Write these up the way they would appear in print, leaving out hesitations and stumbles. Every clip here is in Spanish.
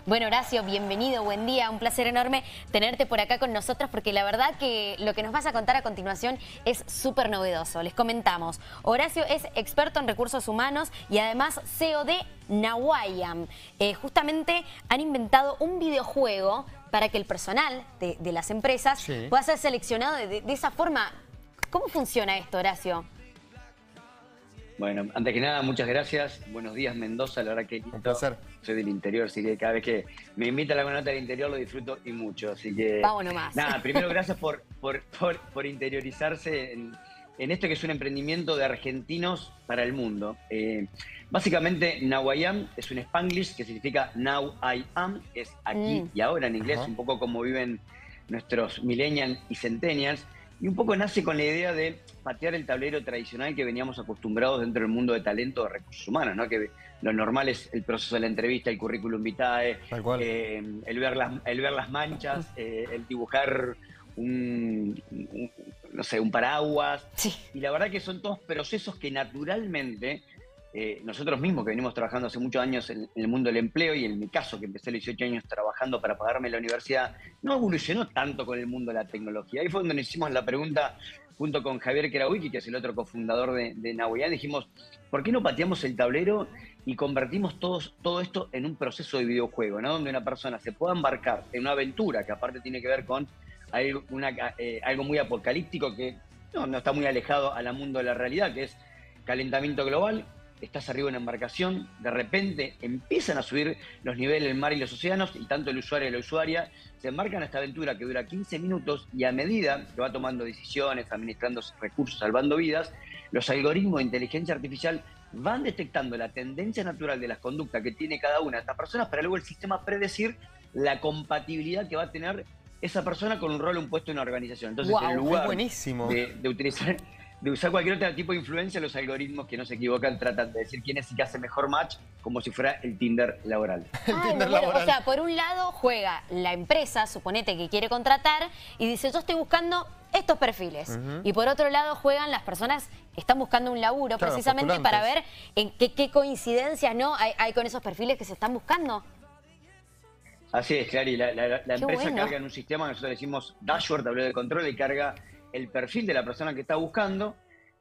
Bueno, Horacio, bienvenido, buen día. Un placer enorme tenerte por acá con nosotros porque la verdad que lo que nos vas a contar a continuación es súper novedoso. Les comentamos, Horacio es experto en recursos humanos y además CEO de Nawayam. Justamente han inventado un videojuego para que el personal de las empresas pueda ser seleccionado de esa forma. ¿Cómo funciona esto, Horacio? Bueno, antes que nada, muchas gracias. Buenos días, Mendoza. La verdad que un placer. Soy del interior, así que cada vez que me invitan a la nota del interior lo disfruto y mucho. Así que vamos nomás. Nada, primero gracias por interiorizarse en esto que es un emprendimiento de argentinos para el mundo. Básicamente, Nawayam es un Spanglish que significa Now I Am, es aquí y ahora en inglés, un poco como viven nuestros millennials y centennials. Y un poco nace con la idea de patear el tablero tradicional que veníamos acostumbrados dentro del mundo de talento de recursos humanos, ¿no? Que lo normal es el proceso de la entrevista, el currículum vitae, el ver las manchas, el dibujar no sé, un paraguas. Sí. Y la verdad que son todos procesos que naturalmente nosotros mismos que venimos trabajando hace muchos años en el mundo del empleo, y en mi caso que empecé a los 18 años trabajando para pagarme la universidad, no evolucionó tanto con el mundo de la tecnología. Ahí fue donde nos hicimos la pregunta junto con Javier Kerawicki, que es el otro cofundador de Nawayam. Dijimos, ¿por qué no pateamos el tablero y convertimos todo esto en un proceso de videojuego, ¿no? Donde una persona se pueda embarcar en una aventura que aparte tiene que ver con algo muy apocalíptico que no está muy alejado al mundo de la realidad, que es calentamiento global. Estás arriba en una embarcación, de repente empiezan a subir los niveles del mar y los océanos, y tanto el usuario y la usuaria se embarcan en esta aventura que dura 15 minutos, y a medida que va tomando decisiones, administrando recursos, salvando vidas, los algoritmos de inteligencia artificial van detectando la tendencia natural de las conductas que tiene cada una de estas personas para luego el sistema predecir la compatibilidad que va a tener esa persona con un rol o un puesto en una organización. Entonces, en lugar de usar cualquier otro tipo de influencia, los algoritmos que no se equivocan tratan de decir quién es el que hace mejor match, como si fuera el Tinder laboral. O sea, por un lado juega la empresa, suponete que quiere contratar, y dice, yo estoy buscando estos perfiles. Y por otro lado juegan las personas que están buscando un laburo, precisamente para ver en qué coincidencias hay con esos perfiles que se están buscando. Así es, Clary. La empresa carga en un sistema, nosotros decimos dashboard, tablero de control, y carga el perfil de la persona que está buscando,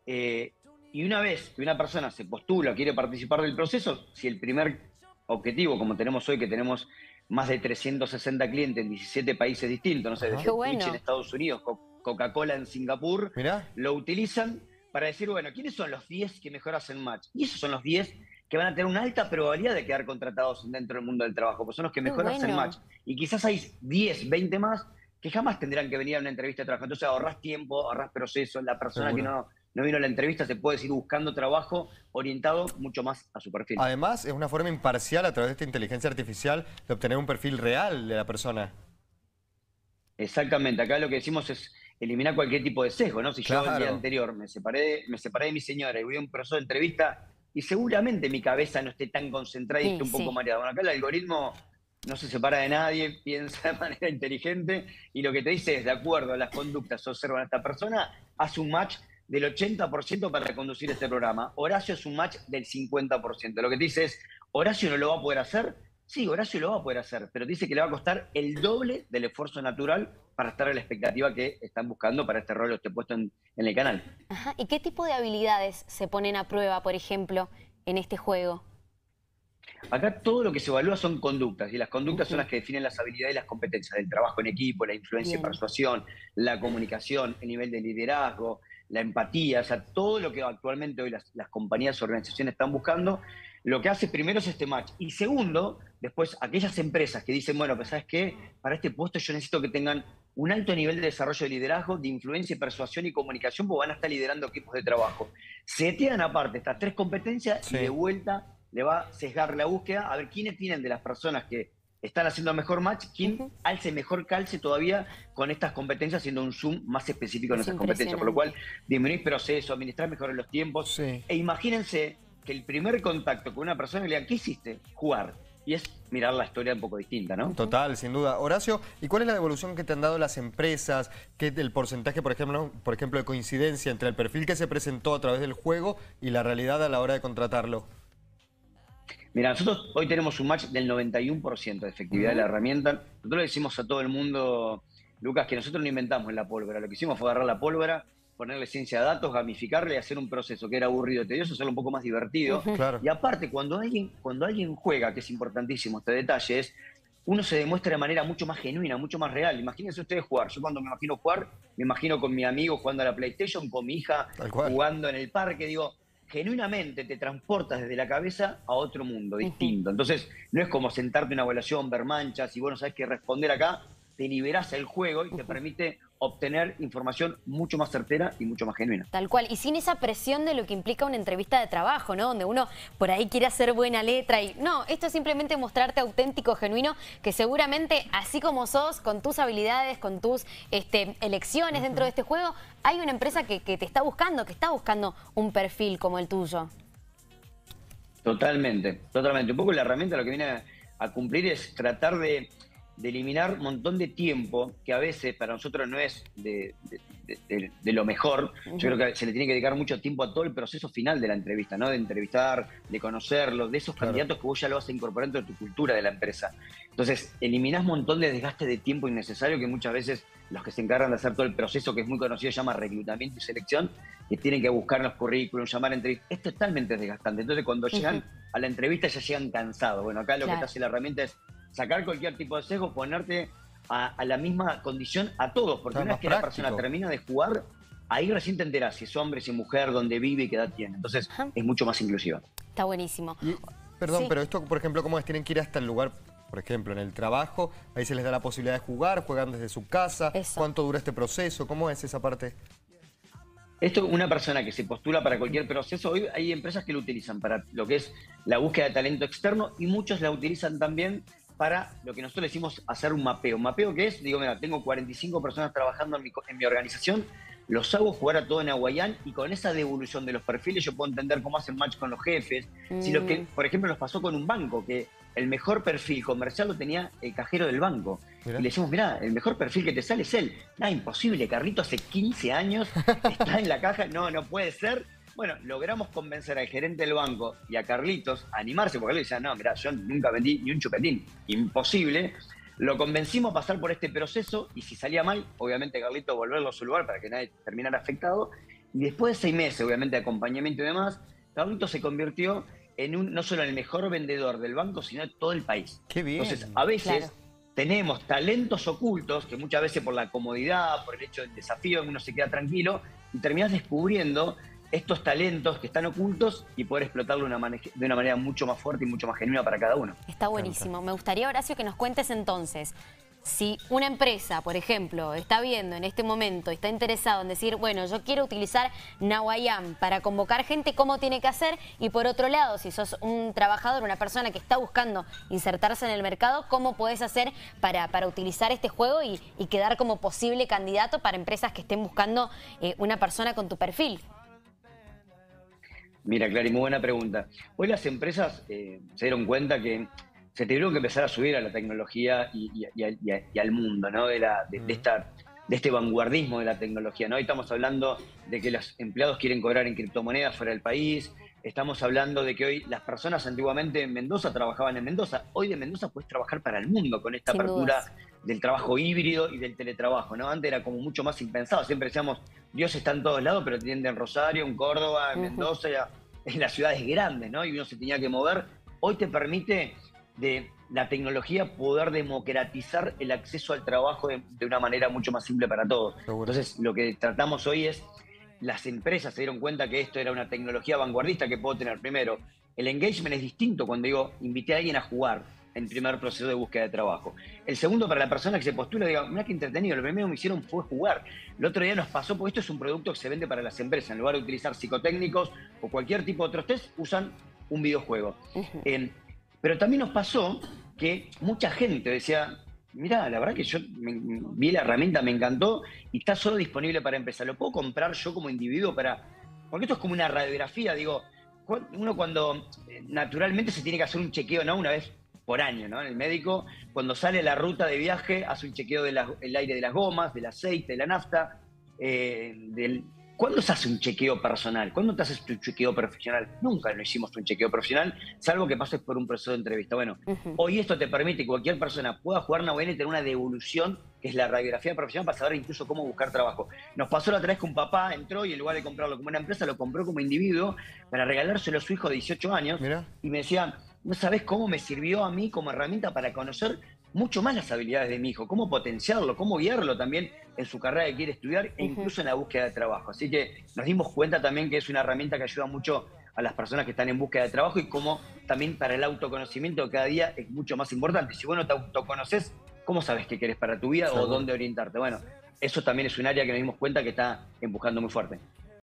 y una vez que una persona se postula o quiere participar del proceso, si el primer objetivo, como tenemos hoy, que tenemos más de 360 clientes en 17 países distintos, no sé, desde Twitch en Estados Unidos, Coca-Cola en Singapur, lo utilizan para decir, bueno, ¿quiénes son los 10 que mejor hacen match? Y esos son los 10 que van a tener una alta probabilidad de quedar contratados dentro del mundo del trabajo, porque son los que mejor hacen match. Y quizás hay 10, 20 más que jamás tendrán que venir a una entrevista de trabajo. Entonces ahorrás tiempo, ahorrás proceso. La persona que no vino a la entrevista se puede seguir buscando trabajo orientado mucho más a su perfil. Además, es una forma imparcial a través de esta inteligencia artificial de obtener un perfil real de la persona. Exactamente. Acá lo que decimos es eliminar cualquier tipo de sesgo, ¿no? Si yo el día anterior me separé de mi señora y voy a un proceso de entrevista y seguramente mi cabeza no esté tan concentrada y esté un poco mareada. Bueno, acá el algoritmo no se separa de nadie, piensa de manera inteligente, y lo que te dice es, de acuerdo a las conductas que observan a esta persona, hace un match del 80% para conducir este programa. Horacio es un match del 50%. Lo que te dice es, ¿Horacio no lo va a poder hacer? Sí, Horacio lo va a poder hacer, pero dice que le va a costar el doble del esfuerzo natural para estar a la expectativa que están buscando para este rol o este puesto en el canal. Ajá. ¿Y qué tipo de habilidades se ponen a prueba, por ejemplo, en este juego? Acá todo lo que se evalúa son conductas, y las conductas son las que definen las habilidades y las competencias del trabajo en equipo, la influencia y persuasión, la comunicación, el nivel de liderazgo, la empatía, o sea, todo lo que actualmente hoy las compañías o organizaciones están buscando. Lo que hace primero es este match, y segundo, después aquellas empresas que dicen, bueno, pues ¿sabes qué? Para este puesto yo necesito que tengan un alto nivel de desarrollo de liderazgo, de influencia, persuasión y comunicación, porque van a estar liderando equipos de trabajo. Setean aparte estas tres competencias y de vuelta le va a sesgar la búsqueda a ver quiénes tienen de las personas que están haciendo mejor match, quién alce mejor calce todavía con estas competencias, haciendo un zoom más específico en esas competencias, por lo cual disminuir proceso, administrar mejor los tiempos, e imagínense que el primer contacto con una persona le digan, ¿qué hiciste? Jugar. Y es mirar la historia un poco distinta, ¿no? Total, sin duda. Horacio, ¿y cuál es la devolución que te han dado las empresas? ¿Qué es el porcentaje, por ejemplo, de coincidencia entre el perfil que se presentó a través del juego y la realidad a la hora de contratarlo? Mira, nosotros hoy tenemos un match del 91% de efectividad de la herramienta. Nosotros le decimos a todo el mundo, Lucas, que nosotros no inventamos la pólvora. Lo que hicimos fue agarrar la pólvora, ponerle ciencia de datos, gamificarle y hacer un proceso que era aburrido, tedioso, hacerlo un poco más divertido. Claro. Y aparte, cuando alguien juega, que es importantísimo este detalle, uno se demuestra de manera mucho más genuina, mucho más real. Imagínense ustedes jugar. Yo cuando me imagino jugar, me imagino con mi amigo jugando a la PlayStation, con mi hija jugando en el parque. Digo, genuinamente te transportas desde la cabeza a otro mundo distinto. Entonces, no es como sentarte en una evaluación, ver manchas y bueno, sabes qué responder acá. Te liberás el juego y te permite obtener información mucho más certera y mucho más genuina. Tal cual, y sin esa presión de lo que implica una entrevista de trabajo, ¿no? Donde uno por ahí quiere hacer buena letra y no, esto es simplemente mostrarte auténtico, genuino, que seguramente así como sos, con tus habilidades, con tus elecciones dentro de este juego, hay una empresa que te está buscando, que está buscando un perfil como el tuyo. Totalmente, totalmente. Un poco la herramienta lo que viene a cumplir es tratar de eliminar un montón de tiempo que a veces para nosotros no es de lo mejor. Yo creo que se le tiene que dedicar mucho tiempo a todo el proceso final de la entrevista, ¿no? De entrevistar, de conocerlos, de esos candidatos que vos ya lo vas a incorporar dentro de tu cultura de la empresa. Entonces, eliminás un montón de desgaste de tiempo innecesario que muchas veces los que se encargan de hacer todo el proceso, que es muy conocido, se llama reclutamiento y selección, que tienen que buscar los currículums, llamar a entrevistas. Es totalmente desgastante. Entonces, cuando llegan a la entrevista ya llegan cansados. Bueno, acá lo que te hace la herramienta es sacar cualquier tipo de sesgo, ponerte a la misma condición a todos, porque una vez que la persona termina de jugar, ahí recién te enterás si es hombre, si es mujer, dónde vive y qué edad tiene. Entonces es mucho más inclusiva. Está buenísimo. Perdón, pero esto, por ejemplo, ¿cómo es? Tienen que ir hasta el lugar, por ejemplo, en el trabajo, ahí se les da la posibilidad de jugar, juegan desde su casa. ¿Cuánto dura este proceso? ¿Cómo es esa parte? Esto, una persona que se postula para cualquier proceso, hoy hay empresas que lo utilizan para lo que es la búsqueda de talento externo y muchos la utilizan también para lo que nosotros decimos hacer un mapeo. ¿Un mapeo qué es? Digo, mira, tengo 45 personas trabajando en mi organización, los hago jugar a todo en Hawaiian y con esa devolución de los perfiles yo puedo entender cómo hacen match con los jefes. Si lo que, por ejemplo, nos pasó con un banco, que el mejor perfil comercial lo tenía el cajero del banco. Mirá. Y le decimos, mirá, el mejor perfil que te sale es él. Imposible, Carlito hace 15 años está en la caja, no puede ser. Bueno, logramos convencer al gerente del banco y a Carlitos a animarse, porque él decía, no, mirá, yo nunca vendí ni un chupetín, imposible. Lo convencimos a pasar por este proceso y si salía mal, obviamente Carlitos volverlo a su lugar para que nadie terminara afectado. Y después de 6 meses, obviamente, de acompañamiento y demás, Carlitos se convirtió en no solo el mejor vendedor del banco, sino de todo el país. ¡Qué bien! Entonces, a veces tenemos talentos ocultos que muchas veces por la comodidad, por el hecho del desafío, uno se queda tranquilo y terminás descubriendo estos talentos que están ocultos y poder explotarlo de una manera mucho más fuerte y mucho más genuina para cada uno. Está buenísimo. Me gustaría, Horacio, que nos cuentes entonces, si una empresa, por ejemplo, está viendo en este momento, está interesado en decir, bueno, yo quiero utilizar Nawayam para convocar gente, ¿cómo tiene que hacer? Y por otro lado, si sos un trabajador, una persona que está buscando insertarse en el mercado, ¿cómo podés hacer para utilizar este juego y quedar como posible candidato para empresas que estén buscando una persona con tu perfil? Mira, Clary, muy buena pregunta. Hoy las empresas se dieron cuenta que se tuvieron que empezar a subir a la tecnología y al mundo, ¿no? de este vanguardismo de la tecnología, ¿no? Hoy estamos hablando de que los empleados quieren cobrar en criptomonedas fuera del país. Estamos hablando de que hoy las personas antiguamente en Mendoza trabajaban en Mendoza. Hoy de Mendoza puedes trabajar para el mundo con esta apertura del trabajo híbrido y del teletrabajo, ¿no? Antes era como mucho más impensado. Siempre decíamos, Dios está en todos lados, pero tiene en Rosario, en Córdoba, en Mendoza, en las ciudades grandes, ¿no? Y uno se tenía que mover. Hoy te permite de la tecnología poder democratizar el acceso al trabajo de una manera mucho más simple para todos. Entonces, lo que tratamos hoy es, las empresas se dieron cuenta que esto era una tecnología vanguardista que puedo tener. Primero, el engagement es distinto cuando digo, invité a alguien a jugar en primer proceso de búsqueda de trabajo. El segundo, para la persona que se postula, diga, mira qué entretenido, lo primero que me hicieron fue jugar. El otro día nos pasó, porque esto es un producto que se vende para las empresas, en lugar de utilizar psicotécnicos o cualquier tipo de otros test, usan un videojuego. Pero también nos pasó que mucha gente decía, mirá, la verdad que yo vi la herramienta, me encantó y está solo disponible para empresa. ¿Lo puedo comprar yo como individuo para...? Porque esto es como una radiografía, digo, uno cuando naturalmente se tiene que hacer un chequeo, ¿no? Una vez por año, ¿no? El médico, cuando sale a la ruta de viaje, hace un chequeo del aire de las gomas, del aceite, de la nafta, ¿Cuándo se hace un chequeo personal? ¿Cuándo te haces tu chequeo profesional? Nunca lo hicimos un chequeo profesional, salvo que pases por un proceso de entrevista. Bueno, hoy esto te permite que cualquier persona pueda jugar una buena y tener una devolución, que es la radiografía profesional, para saber incluso cómo buscar trabajo. Nos pasó la otra vez que un papá entró y en lugar de comprarlo como una empresa, lo compró como individuo para regalárselo a su hijo de 18 años. Mirá. Y me decía, no sabés cómo me sirvió a mí como herramienta para conocer mucho más las habilidades de mi hijo, cómo potenciarlo, cómo guiarlo también en su carrera que quiere estudiar e incluso en la búsqueda de trabajo. Así que nos dimos cuenta también que es una herramienta que ayuda mucho a las personas que están en búsqueda de trabajo y como también para el autoconocimiento cada día es mucho más importante. Si vos no te autoconoces, ¿cómo sabes qué querés para tu vida o dónde orientarte? Bueno, eso también es un área que nos dimos cuenta que está empujando muy fuerte.